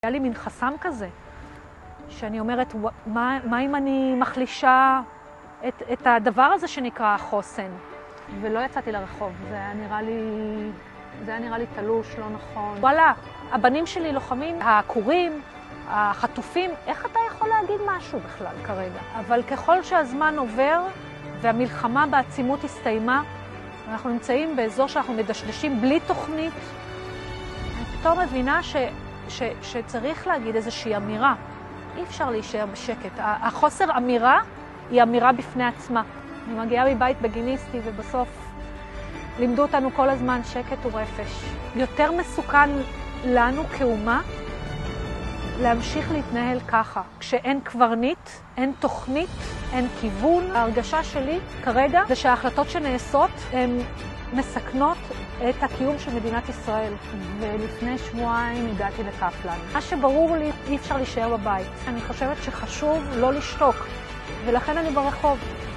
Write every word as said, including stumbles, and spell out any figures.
היה לי מין חסם כזה, שאני אומרת, מה, מה אם אני מחלישה את, את הדבר הזה שנקרא החוסן? ולא יצאתי לרחוב, זה היה נראה לי, זה היה נראה לי תלוש, לא נכון. וואלה, הבנים שלי לוחמים, העקורים, החטופים, איך אתה יכול להגיד משהו בכלל כרגע? אבל ככל שהזמן עובר והמלחמה בעצימות הסתיימה, אנחנו נמצאים באזור שאנחנו מדשדשים בלי תוכנית, אני פתאום מבינה ש, ש, שצריך להגיד איזושהי אמירה. אי אפשר להישאר בשקט. החוסר אמירה היא אמירה בפני עצמה. אני מגיעה מבית בגיניסטי ובסוף לימדו אותנו כל הזמן שקט הוא רפש. יותר מסוכן לנו כאומה להמשיך להתנהל ככה. כשאין קברנית, אין תוכנית, אין כיוון. ההרגשה שלי כרגע זה שההחלטות שנעשות הן מסכנות את הקיום של מדינת ישראל. ולפני שבועיים הגעתי לקפלן. מה שברור לי, אי אפשר להישאר בבית. אני חושבת שחשוב לא לשתוק, ולכן אני ברחוב.